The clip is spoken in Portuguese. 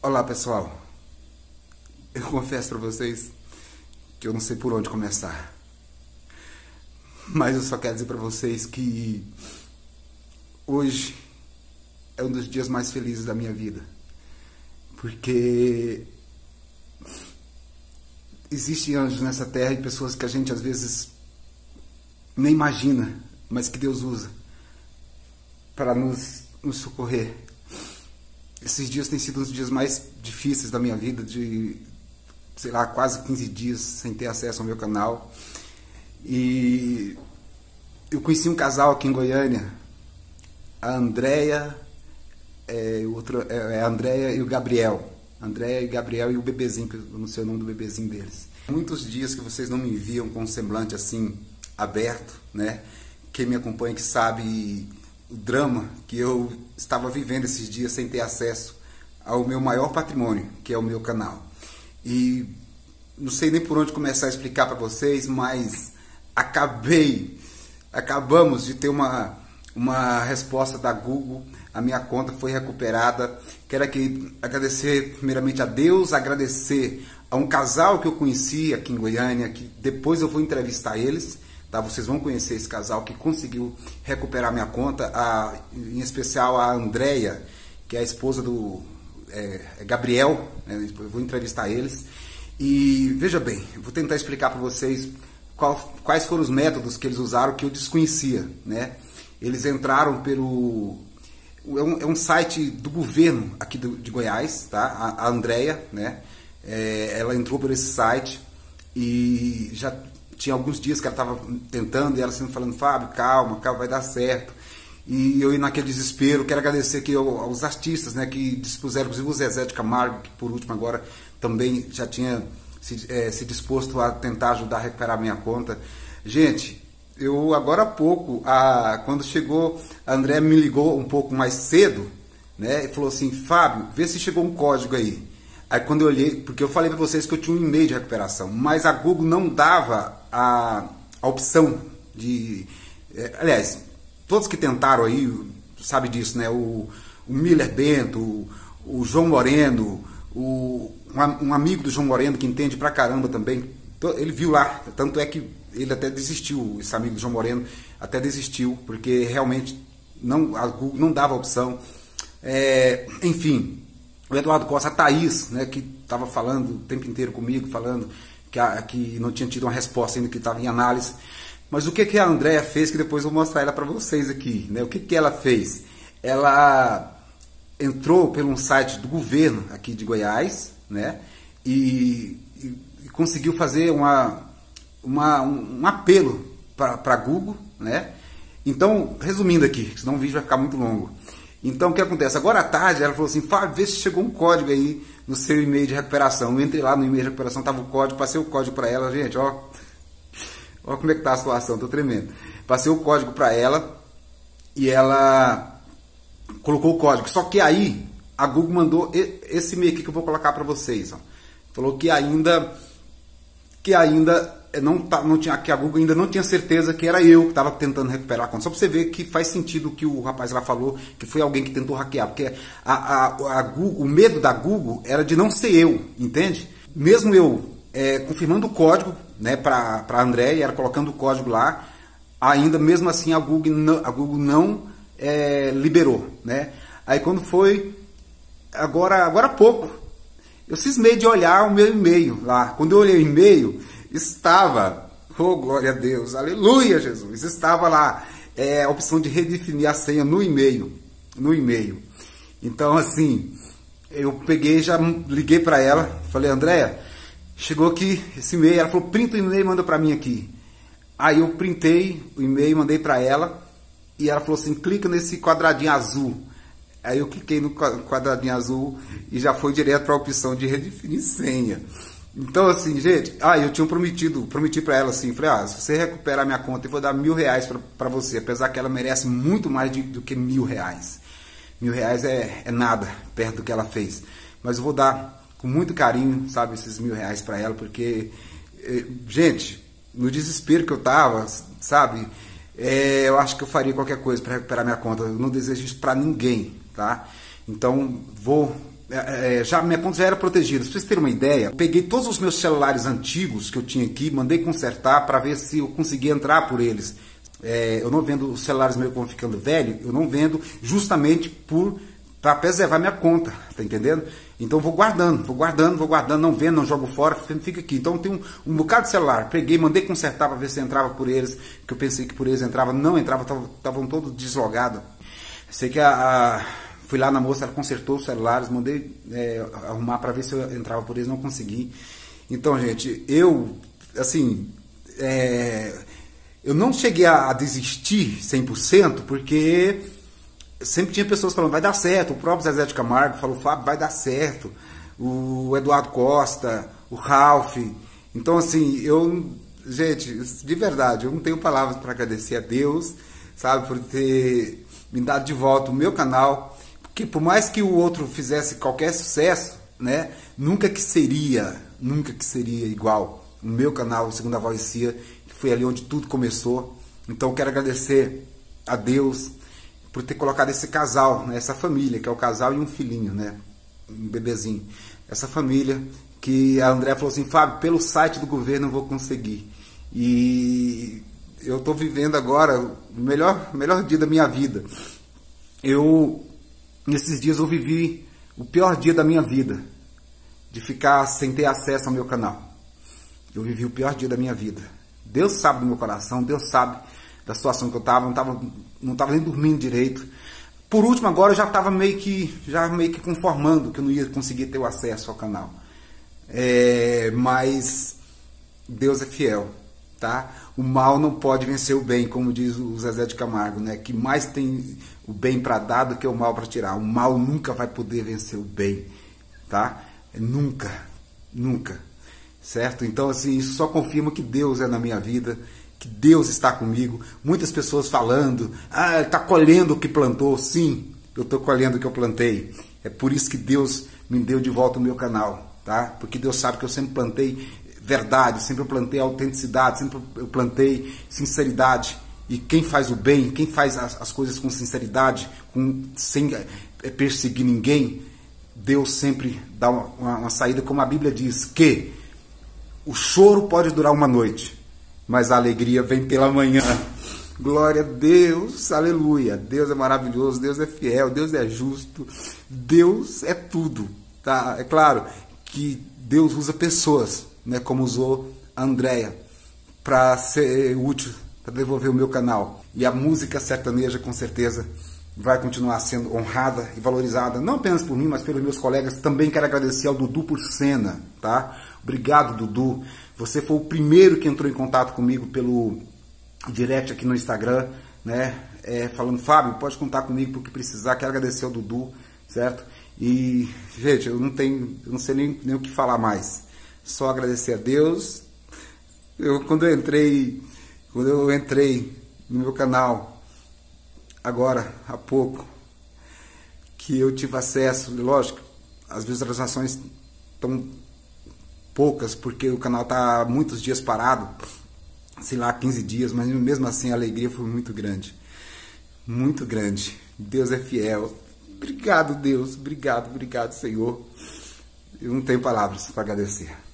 Olá pessoal, eu confesso para vocês que eu não sei por onde começar, mas eu só quero dizer para vocês que hoje é um dos dias mais felizes da minha vida, porque existem anjos nessa terra e pessoas que a gente às vezes nem imagina, mas que Deus usa para nos socorrer. Esses dias têm sido os dias mais difíceis da minha vida, de, sei lá, quase 15 dias sem ter acesso ao meu canal. E eu conheci um casal aqui em Goiânia, a Andréia, a Andréia e o Gabriel. Andréia e Gabriel e o bebezinho, que eu não sei o nome do bebezinho deles. Muitos dias que vocês não me viam com um semblante assim, aberto, né? Quem me acompanha que sabe o drama que eu estava vivendo esses dias sem ter acesso ao meu maior patrimônio, que é o meu canal. E não sei nem por onde começar a explicar para vocês, mas acabamos de ter uma resposta da Google. A minha conta foi recuperada. Quero aqui agradecer primeiramente a Deus, agradecer a um casal que eu conheci aqui em Goiânia, que depois eu vou entrevistar eles. Tá, vocês vão conhecer esse casal que conseguiu recuperar minha conta, em especial a Andréia, que é a esposa do Gabriel, né? Eu vou entrevistar eles. E veja bem, eu vou tentar explicar para vocês quais foram os métodos que eles usaram que eu desconhecia, né? Eles entraram pelo... É um site do governo aqui de Goiás, tá? A Andréia, né? Ela entrou por esse site e já... Tinha alguns dias que ela estava tentando e ela sempre falando, Fábio, calma, vai dar certo. E eu naquele desespero, quero agradecer aqui aos artistas, né, que dispuseram, inclusive o Zezé de Camargo, que por último agora também já tinha se disposto a tentar ajudar a recuperar a minha conta. Gente, eu agora há pouco, quando chegou, a André me ligou um pouco mais cedo, né, e falou assim, Fábio, vê se chegou um código aí. Aí quando eu olhei, porque eu falei para vocês que eu tinha um e-mail de recuperação, mas a Google não dava a opção de... aliás, todos que tentaram aí, sabe disso, né? O Miller Bento, o João Moreno, um amigo do João Moreno que entende pra caramba também, ele viu lá, tanto é que ele até desistiu, esse amigo do João Moreno até desistiu, porque realmente a Google não dava a opção. Enfim... O Eduardo Costa, a Thaís, né, que estava falando o tempo inteiro comigo, falando que não tinha tido uma resposta ainda, que estava em análise. Mas o que a Andréia fez, que depois eu vou mostrar ela para vocês aqui, né? O que ela fez? Ela entrou pelo um site do governo aqui de Goiás, né? E conseguiu fazer um apelo para a Google, né? Então, resumindo aqui, senão o vídeo vai ficar muito longo. Então, o que acontece? Agora à tarde, ela falou assim, Fábio, vê se chegou um código aí no seu e-mail de recuperação. Eu entrei lá no e-mail de recuperação, estava o código, passei o código para ela. Gente, ó como é que tá a situação, tô tremendo. Passei o código para ela e ela colocou o código. Só que aí, a Google mandou esse e-mail aqui que eu vou colocar para vocês. Ó. Falou que ainda que a Google ainda não tinha certeza que era eu que estava tentando recuperar a conta. Só para você ver que faz sentido o que o rapaz lá falou, que foi alguém que tentou hackear. Porque o medo da Google era de não ser eu, entende? Mesmo eu confirmando o código, né, para a Andréia, era colocando o código lá, ainda mesmo assim a Google não liberou. Né? Aí quando foi, agora há pouco, eu cismei de olhar o meu e-mail lá. Quando eu olhei o e-mail, estava, oh glória a Deus, aleluia Jesus, estava lá a opção de redefinir a senha no e-mail. Então assim, eu peguei, já liguei para ela, falei, Andréia, chegou aqui esse e-mail, ela falou, printa o e-mail e manda para mim aqui. Aí eu printei o e-mail, mandei para ela, e ela falou assim, clica nesse quadradinho azul. Aí eu cliquei no quadradinho azul e já foi direto para a opção de redefinir senha. Então assim, gente, eu tinha prometi para ela assim, falei, se você recuperar minha conta, eu vou dar R$1.000 para você, apesar que ela merece muito mais do que R$1.000. R$1.000 é nada perto do que ela fez, mas eu vou dar com muito carinho, sabe, esses R$1.000 para ela, porque, gente, no desespero que eu tava, sabe, eu acho que eu faria qualquer coisa para recuperar minha conta. Eu não desejo isso para ninguém, tá? Então vou já minha conta já era protegida. Pra vocês terem uma ideia, eu peguei todos os meus celulares antigos que eu tinha aqui, mandei consertar para ver se eu conseguia entrar por eles. Eu não vendo os celulares meus que vão ficando velho, eu não vendo justamente para preservar minha conta, tá entendendo? Então vou guardando, não vendo, não jogo fora, fica aqui. Então tem um bocado de celular, peguei, mandei consertar para ver se entrava por eles, que eu pensei que por eles entrava, não entrava, estavam todos deslogados. Sei que fui lá na moça, ela consertou os celulares, mandei arrumar para ver se eu entrava por eles, não consegui. Então, gente, eu não cheguei a desistir 100%, porque sempre tinha pessoas falando, vai dar certo. O próprio Zezé de Camargo falou, Fábio, vai dar certo. O Eduardo Costa, o Ralph. Então, assim, gente, de verdade, eu não tenho palavras para agradecer a Deus, sabe, por ter me dado de volta o meu canal. Porque por mais que o outro fizesse qualquer sucesso, né, nunca que seria igual o meu canal, o Segunda Voz Cia, que foi ali onde tudo começou. Então, eu quero agradecer a Deus por ter colocado esse casal, né, essa família, que é o casal e um filhinho, né, um bebezinho. Essa família que a André falou assim, Fábio, pelo site do governo eu vou conseguir. E eu estou vivendo agora o melhor dia da minha vida. Nesses dias eu vivi o pior dia da minha vida, de ficar sem ter acesso ao meu canal. Eu vivi o pior dia da minha vida. Deus sabe do meu coração, Deus sabe da situação que eu estava, não estava nem dormindo direito. Por último, agora eu já estava meio que conformando que eu não ia conseguir ter o acesso ao canal. Mas Deus é fiel, tá? O mal não pode vencer o bem, como diz o Zezé de Camargo, né? Que mais tem o bem para dar do que o mal para tirar. O mal nunca vai poder vencer o bem, tá? Nunca, nunca, certo? Então, assim, isso só confirma que Deus é na minha vida, que Deus está comigo. Muitas pessoas falando, está colhendo o que plantou. Sim, eu estou colhendo o que eu plantei. É por isso que Deus me deu de volta o meu canal, tá? Porque Deus sabe que eu sempre plantei verdade, sempre eu plantei autenticidade, sempre eu plantei sinceridade. E quem faz o bem, quem faz as coisas com sinceridade, sem perseguir ninguém, Deus sempre dá uma saída, como a Bíblia diz, que o choro pode durar uma noite, mas a alegria vem pela manhã. Glória a Deus, aleluia. Deus é maravilhoso, Deus é fiel, Deus é justo, Deus é tudo, tá? É claro que Deus usa pessoas, né, como usou a Andréia, para ser útil, para devolver o meu canal. E a música sertaneja, com certeza, vai continuar sendo honrada e valorizada, não apenas por mim, mas pelos meus colegas. Também quero agradecer ao Dudu Porcena, tá? Obrigado, Dudu. Você foi o primeiro que entrou em contato comigo pelo direct aqui no Instagram, né? Falando, Fábio, pode contar comigo porque precisar. Quero agradecer ao Dudu, certo? E, gente, eu não sei nem o que falar mais. Só agradecer a Deus. Quando eu entrei no meu canal, agora, há pouco, que eu tive acesso, lógico, as visualizações estão poucas, porque o canal está muitos dias parado, sei lá, 15 dias, mas mesmo assim a alegria foi muito grande. Muito grande. Deus é fiel. Obrigado, Deus. Obrigado, Senhor. Eu não tenho palavras para agradecer.